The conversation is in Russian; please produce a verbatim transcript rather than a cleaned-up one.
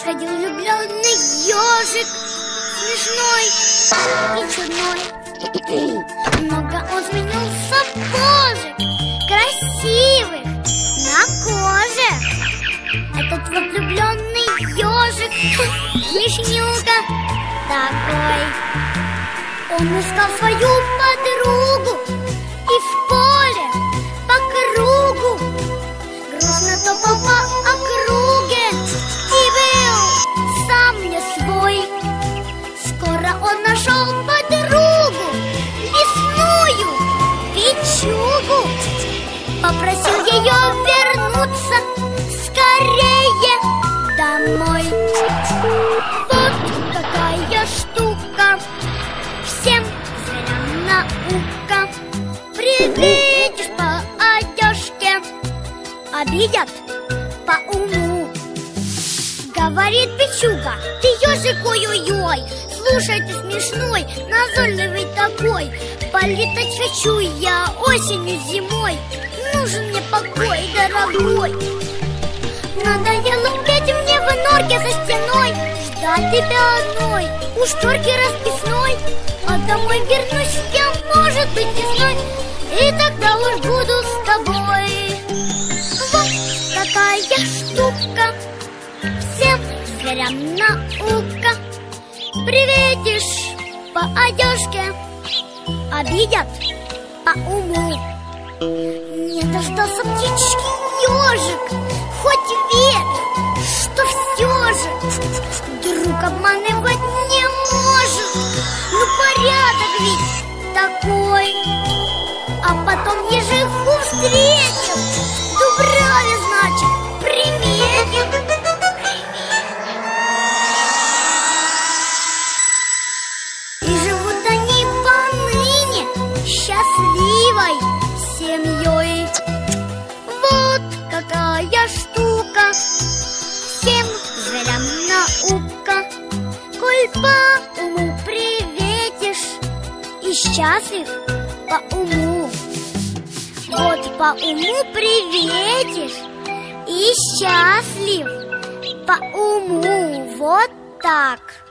ходил влюбленный ежик, смешной и чудной. Много он сменил сапожек красивых на коже. Этот вот влюбленный ежик, смешнюга такой. Он искал свою подругу и в поле по кругу грустно топал по округе и был сам не свой. Скоро он нашел подругу, лесную печугу, попросил ее вернуться скорее домой. Вот какая штука, всем зверям наука. Приветишь по одежке, обидят по уму. Говорит печуга: ты ежик, ой-ой-ой, слушай, ты смешной, назойливый такой. Полетать хочу я осенью, зимой, нужен мне покой, дорогой. Надоело петь мне в норке за стеной, ждать тебя одной у шторки расписной. А домой вернусь я, может быть, весной, и тогда уж буду с тобой. Вот такая штука, всем зверям наука. Приветишь по одежке, обидят по уму. Не дождался птички ежик, хоть верю, что все же друг обманывать не может. Ну порядок ведь такой. А потом ежиху встретил, в дубраве, значит, приметил. И живут они поныне счастливой семьей. Вот какая штука, всем зверям наука. Коль по уму приветишь и счастлив по уму. Вот по уму приветишь и счастлив по уму. Вот так.